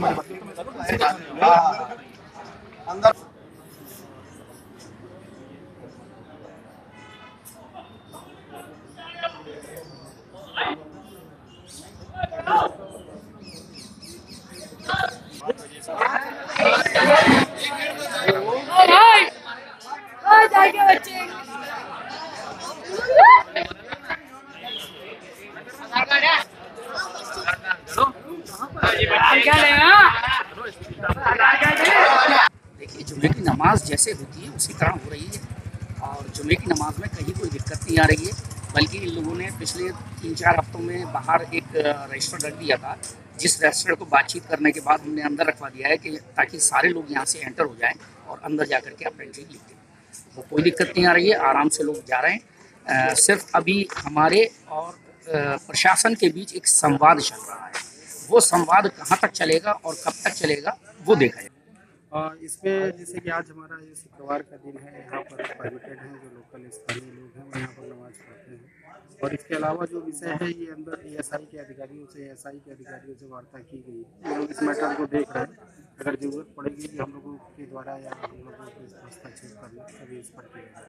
अंदर देखिए, जुमे की नमाज जैसे होती है उसी तरह हो रही है और जुमे की नमाज में कहीं कोई दिक्कत नहीं आ रही है। बल्कि इन लोगों ने पिछले 3-4 हफ्तों में बाहर एक रजिस्टर रख दिया था, जिस रजिस्टर को बातचीत करने के बाद हमने अंदर रखवा दिया है कि ताकि सारे लोग यहाँ से एंटर हो जाएं और अंदर जा करके अपना एंट्री लिख दें। वो कोई दिक्कत नहीं आ रही है, आराम से लोग जा रहे हैं। सिर्फ अभी हमारे और प्रशासन के बीच एक संवाद चल रहा है। वो संवाद कहाँ तक चलेगा और कब तक चलेगा वो देखा जाए। इसमें जैसे कि आज हमारा ये शुक्रवार का दिन है, यहाँ पर परमिटेड हैं जो लोकल स्थानीय लोग हैं वो यहाँ पर नमाज पढ़ते हैं। और इसके अलावा जो विषय है ये अंदर एएसआई के अधिकारियों से वार्ता की गई। हम लोग इस मैटर को देख रहे हैं, अगर जरूरत पड़ेगी कि हम लोगों के द्वारा या हम लोगों को हस्तक्षेप करना, अभी इस पर किया